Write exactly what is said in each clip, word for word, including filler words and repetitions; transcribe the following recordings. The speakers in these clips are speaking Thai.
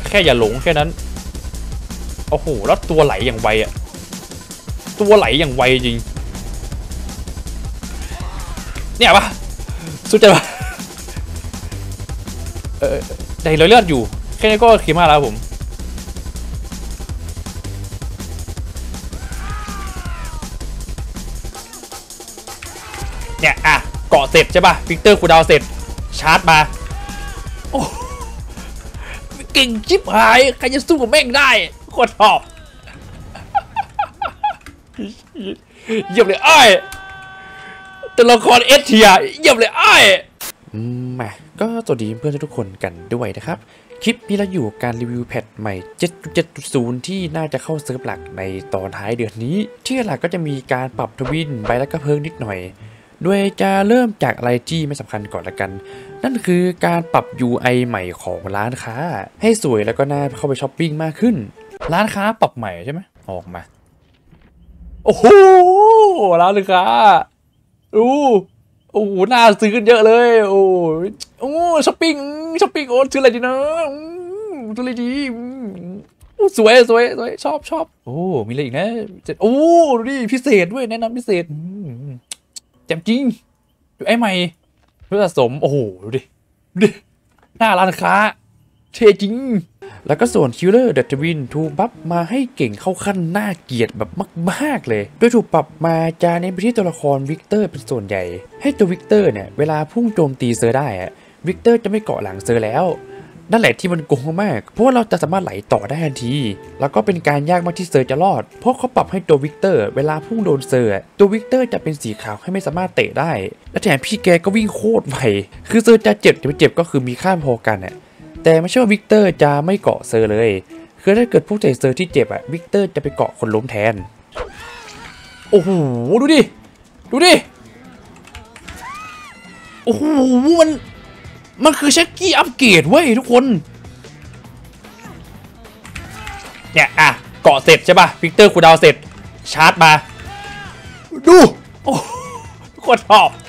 แค่อย่าหลงแค่นั้นโอ้โหแล้วตัวไหลอย่างไวอะตัวไหลอย่างไวจริงเนี่ยปะสุดใจปะเออได้เลือดอยู่แค่นี้ก็ขี้มากแล้วผมเนี่ยอ่ะเกาะเสร็จใช่ป่ะวิกเตอร์คูดาวเสร็จชาร์จมาโอ้เก่งชิบหายใครจะสู้กับแม่งได้โคตรชอบเยี่ยมเลยไอ้ตัวละครเอสเทียเยี่ยมเลยไอ้มาก็สวัสดีเพื่อนทุกคนกันด้วยนะครับคลิปนี้เราอยู่การรีวิวแพทใหม่ เจ็ดจุดเจ็ดจุดศูนย์ ที่น่าจะเข้าเซิร์ฟหลักในตอนท้ายเดือนนี้ที่หลักก็จะมีการปรับทวินใบและกระเพิงนิดหน่อยโดยจะเริ่มจากอะไรที่ไม่สำคัญก่อนละกันนั่นคือการปรับ ยู ไอ ใหม่ของร้านค้าให้สวยแล้วก็น่าเข้าไปช้อปปิ้งมากขึ้นร้านค้าปรับใหม่ใช่ไหมออกมาโอ้โหร้านค้าอู้โอ้โหน่าซื้อกันเยอะเลยโอ้โอ้ช้อปปิ้งช้อปปิ้งโอ้ซื้ออะไรดีนะซื้ออะไรดีสวยสวยสวยชอบชอบโอ้มีอะไรอีกนะโอ้ดูดิพิเศษด้วยแนะนำพิเศษแจ่มจริงดูไอ้ใหม่เพื่อสะสมโอ้โหดูดิดูดิหน้าร้านค้าเท่จริงแล้วก็ส่วนคิลเลอร์เดอะทวินถูกปรับมาให้เก่งเข้าขั้นน่าเกลียดแบบมากๆเลยโดยถูกปรับมาจะเน้นไปที่ตัวละครวิกเตอร์เป็นส่วนใหญ่ให้ตัววิกเตอร์เนี่ยเวลาพุ่งโจมตีเซอร์ได้อะวิกเตอร์จะไม่เกาะหลังเซอร์แล้วนั่นแหละที่มันโกงมากเพราะว่าเราจะสามารถไหลต่อได้ทันทีแล้วก็เป็นการยากมากที่เซอร์จะรอดเพราะเขาปรับให้ตัววิกเตอร์เวลาพุ่งโดนเซอร์ตัววิกเตอร์จะเป็นสีขาวให้ไม่สามารถเตะได้และแถมพี่แกก็วิ่งโคตรไวคือเซอร์จะเจ็บจะไม่เจ็บก็คือมีค่าพอกันอ่ะแต่ไม่ใช่ว่าวิกเตอร์จะไม่เกาะเซอร์เลยคือถ้าเกิดพวกเตะเซอร์ที่เจ็บอ่ะวิกเตอร์จะไปเกาะคนล้มแทนโอ้โหดูดิดูดิโอ้โหมันมันคือเช็คกี้อัปเกรดเว้ยทุกคนเนี่ยอ่ะเกาะเสร็จใช่ป่ะวิกเตอร์คูดาวเสร็จชาร์จมาดูโอ้โคตรชอบ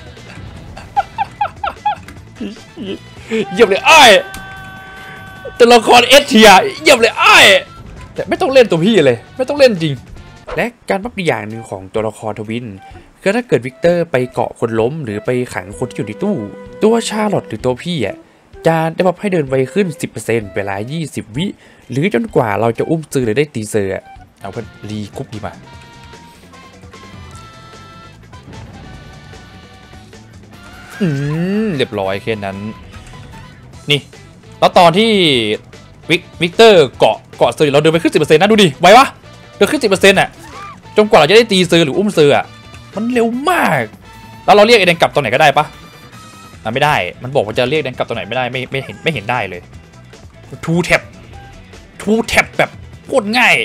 เยี่ยมเลยไอ้ตัวละครเอสเทียเยี่ยมเลยไอ้แต่ไม่ต้องเล่นตัวพี่เลยไม่ต้องเล่นจริงและการปรับอีกอย่างหนึ่งของตัวละครทวินคือถ้าเกิดวิกเตอร์ไปเกาะคนล้มหรือไปขังคนที่อยู่ในตู้ตัวชาร์ลอตหรือตัวพี่อ่ะจะได้ปรับให้เดินไวขึ้น สิบเปอร์เซ็นต์ เวลายี่สิบวิหรือจนกว่าเราจะอุ้มซื้อหรือได้ตีเซอร์เอาเพื่อนรีคุปดีมาอืมเรียบร้อยแค่นั้นนี่แล้วตอนที่วิกวิกเตอร์เกาะเกาะเซอร์เราเดินไปขึ้น สิบเปอร์เซ็นต์ นะดูดิไววะเดินขึ้น สิบเปอร์เซ็นต์ อ่ะจนกว่าเราจะได้ตีเซอร์หรืออุ้มเซอร์อ่ะมันเร็วมากแล้วเราเรียกไอเดนกลับตอนไหนก็ได้ปะอ่ะไม่ได้มันบอกว่าจะเรียกไอเดนกลับตอนไหนไม่ได้ไม่ไม่เห็นไม่เห็นได้เลยทูแท็บทูแท็บแบบโคตรง่าย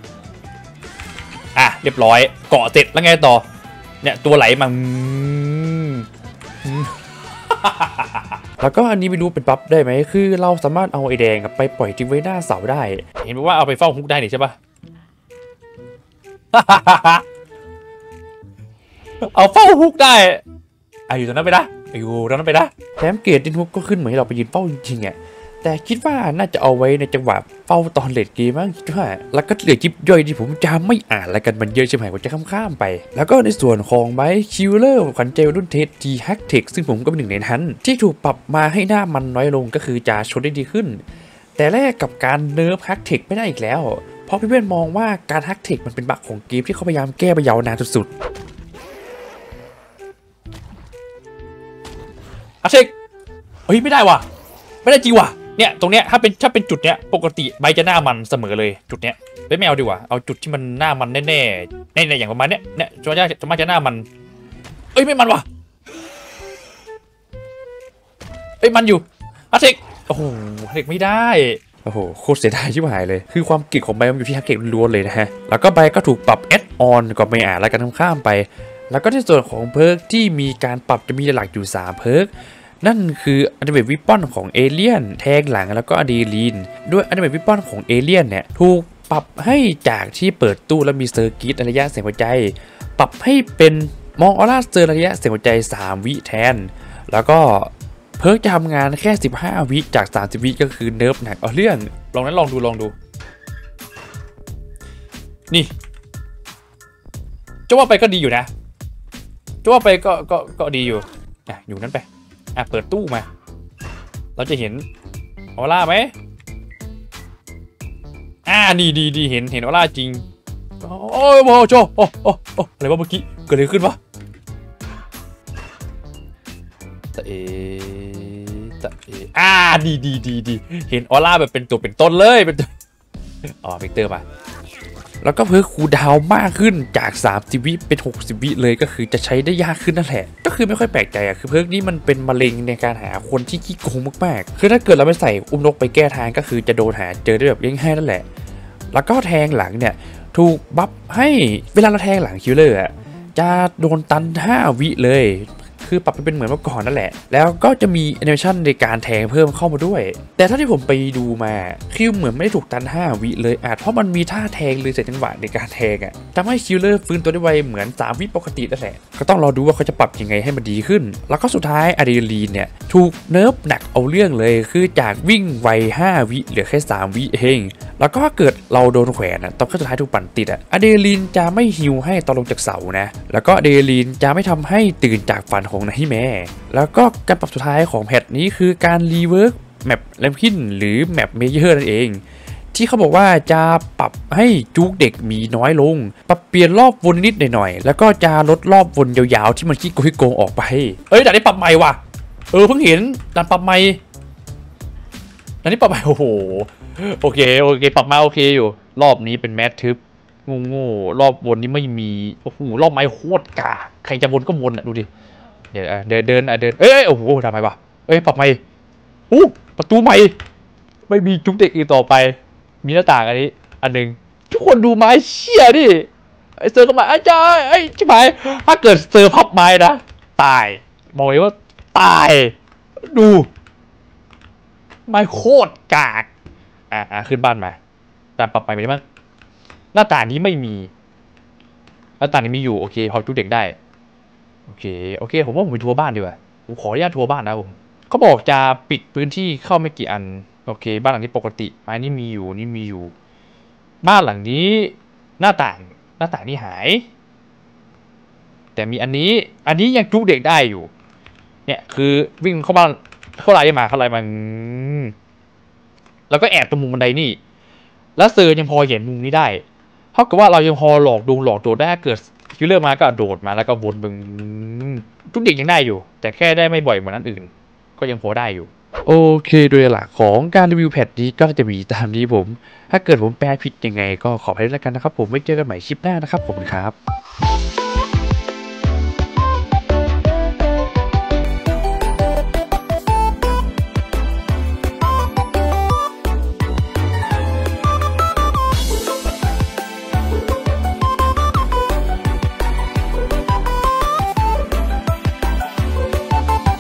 อ่ะเรียบร้อยเกาะเสร็จแล้วไงต่อเนี่ยตัวไหลมาแล้วก็อันนี้ไม่รู้เป็นบัฟได้ไหมคือเราสามารถเอาไอแดงไปปล่อยทิ้งไว้หน้าเสาได้เห็นว่าเอาไปเฝ้าฮุกได้นี่ใช่ปะเอาเฝ้าฮุกได้อาอยู่ตรงนั้นไปนะอยู่ตรงนั้นไปนะแถมเกรดดินฮุกก็ขึ้นเหมือนเราไปยืนเฝ้าจริงๆอ่ะแต่คิดว่าน่าจะเอาไว้ในจังหวะเฝ้าตอนเลดเกมมั้งคิดว่าแล้วก็เหลือคลิปย่อยที่ผมจะไม่อ่านแล้วกันมันเยอะใช่ไหมผมจะข้ามๆไปแล้วก็ในส่วนของไบคิวเลอร์ขวัญใจรุ่นเทสทีแฮกเทคซึ่งผมก็เป็นหนึ่งในนั้นที่ถูกปรับมาให้หน้ามันน้อยลงก็คือจะชนได้ดีขึ้นแต่แลกกับการเนิร์ฟแฮกเทคไม่ได้อีกแล้วเพราะเพื่อนๆมองว่าการแฮกเทคมันเป็นบั๊กของเกมที่เขาพยายามแก้ไปยาวนานสุดๆอาเชกเฮ้ยไม่ได้ว่ะไม่ได้จริงว่ะเนี่ยตรงเนี้ยถ้าเป็นถ้าเป็นจุดเนี้ยปกติใบจะหน้ามันเสมอเลยจุดเนี้ยไม่เอาดีกว่าเอาจุดที่มันหน้ามันแน่แน่แน่ๆอย่างประมาณเนี้ยเนี่ยจะมาจะมาจะหน้ามันเอ้ยไม่มันว่ะเอ้ยมันอยู่อาเชกโอ้โหอาเชกไม่ได้โอ้โหโคตรเสียดายชิบหายเลยคือความเก่งของใบมันอยู่ที่ฮักเก่งล้วนเลยนะฮะแล้วก็ใบก็ถูกปรับแอดออนก็ไม่อ่านแล้วกันข้ามไปแล้วก็ในส่วนของเพิร์กที่มีการปรับจะมีหลักอยู่สามเพิร์กนั่นคืออันเดเมทวิปปอนของเอเลียนแทงหลังแล้วก็อะดรีนาลีนด้วยอันเดเมทวิปปอนของเอเลียนเนี่ยถูกปรับให้จากที่เปิดตู้แล้วมีเซอร์กิตระยะเสียงหัวใจปรับให้เป็นมองออร่าเซอร์ระยะเสียงหัวใจสามวิแทนแล้วก็เพิร์กจะทำงานแค่สิบห้าวิจากสามสิบวิก็คือเนิร์ฟหนักเอาเรื่องลองนั้นลองดูลองดูนี่จะว่าไปก็ดีอยู่นะจะว่าไปก็ก็ก็ดีอยู่อ่ะอยู่นั้นไปอ่ะเปิดตู้มาเราจะเห็นออร่าไหมอ่าดีดีดีเห็นเห็นออร่าจริงโอ้ยโมโจโอ้โอ้โอ้อะไรวะเมื่อกี้เกิดอะไรขึ้นวะตะเอตะเออ่าดีดีดีดีเห็นออร่าแบบเป็นตัวเป็นต้นเลยเป็นอ๋อเวกเตอร์มาแล้วก็เพิ่มคูลดาวน์มากขึ้นจากสามสิบวิเป็นหกสิบวิเลยก็คือจะใช้ได้ยากขึ้นนั่นแหละก็คือไม่ค่อยแปลกใจอะคือเพิ่มนี้มันเป็นมะเร็งในการหาคนที่ขี้โกงมากๆคือถ้าเกิดเราไม่ใส่อุ้มนกไปแก้ทางก็คือจะโดนหาเจอได้แบบง่ายๆนั่นแหละแล้วก็แทงหลังเนี่ยถูกบัฟให้เวลาเราแทงหลังคิลเลอร์อะจะโดนตันห้าวิเลยคือปรับไปเป็นเหมือนเมื่อก่อนนั่นแหละแล้วก็จะมีแอนิเมชันในการแทงเพิ่มเข้ามาด้วยแต่ถ้าที่ผมไปดูมาคิวเหมือนไม่ได้ถูกตันห้าวิเลยอาจเพราะมันมีท่าแทงเลยเสร็จจังหวะในการแทงอ่ะทำให้คิลเลอร์ฟื้นตัวได้ไวเหมือนสามวิปกตินั่นแหละก็ต้องรอดูว่าเขาจะปรับยังไงให้มันดีขึ้นแล้วก็สุดท้ายอะดรีนาลีนเนี่ยถูกเนิร์ฟหนักเอาเรื่องเลยคือจากวิ่งไวห้าวิเหลือแค่สามวิเองแล้วก็เกิดเราโดนแขวนอะตอนขั้นสุดท้ายถูกปั่นติดอะอะดรีนาลีนจะไม่ฮิวให้ตอนลงจากเสานะแล้วก็อะดรีนาลีนจะไม่ทำให้ตื่นจากฝันของนายแม่แล้วก็การปรับสุดท้ายของแพทนี้คือการรีเวิร์กแมปแลมคินหรือแมปเมเยอร์นั่นเองที่เขาบอกว่าจะปรับให้จุกเด็กมีน้อยลงปรับเปลี่ยนรอบวนนิดหน่อยๆแล้วก็จะลดรอบวนยาวๆที่มันขี้โกงขี้โกงออกไปเอ้ยด่านนี้ปรับใหม่ว่ะเออเพิ่งเห็นด่านปรับใหม่ด่านนี้ปรับใหม่โอ้โหโอเคโอเคปรับมาโอเคอยู่รอบนี้เป็นแมททึบโง่ๆรอบวนนี้ไม่มีโอ้โหรอบไม้โคตรกาใครจะวนก็วนอ่ะดูดิเดี๋ยวเดินเดินอ่ะเดินเอ้ยโอ้โหทำไมวะเอ้ยปรับใหม่อู้ประตูใหม่ไม่มีจุ๊บเด็กอีกต่อไปมีหน้าต่างอันนี้อันหนึ่งทุกคนดูไม้เชี่ยดิไอเซอร์ก็มาอาจารย์ไอ้ชิบหายถ้าเกิดเซอร์พับไม้นะตายบอกเลยว่าตายดูไม้โคตรกากอ่ะอ่ะขึ้นบ้านมาตามปรับใหม่ไปได้มั้งหน้าต่างนี้ไม่มีหน้าต่างนี้มีอยู่โอเคพอจุ๊บเด็กได้โอเคโอเคผมว่าผมไปทัวร์บ้านดีกว่าผมขออนุญาตทัวร์บ้านนะผมเขาบอกจะปิดพื้นที่เข้าไม่กี่อันโอเคบ้านหลังนี้ปกติไม้นี่มีอยู่นี่มีอยู่บ้านหลังนี้หน้าต่างหน้าต่างนี่หายแต่มีอันนี้อันนี้ยังจุกเด็กได้อยู่เนี่ยคือวิ่งเข้าบ้านเข้าไรมาเข้าไรมาแล้วก็แอบตรงมุมบันไดนี่แล้วเซอร์ยังพอเห็นมุมนี้ได้เท่ากับว่าเรายังพอหลอกดวงหลอกโดดได้เกิดคิลเลอร์มาก็โดดมาแล้วก็วนบึงทุกเด็กยังได้อยู่แต่แค่ได้ไม่บ่อยเหมือนอันอื่นก็ยังพอได้อยู่โอเคโดยหลักของการรีวิวแพทนี้ก็จะมีตามนี้ผมถ้าเกิดผมแปลผิดยังไงก็ขออภัยด้วยกันนะครับผมไว้เจอกันใหม่คลิปหน้านะครับผมครับ